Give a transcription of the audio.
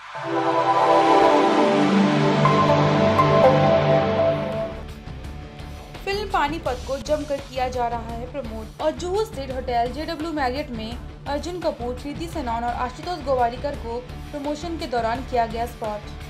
Film Panipat को जमकर किया जा रहा है प्रमोट और जुहू स्थित होटल JW मैरियट में अर्जुन कपूर, कृति सेनन और आशुतोष गोवारिकर को प्रमोशन के दौरान किया गया स्पॉट।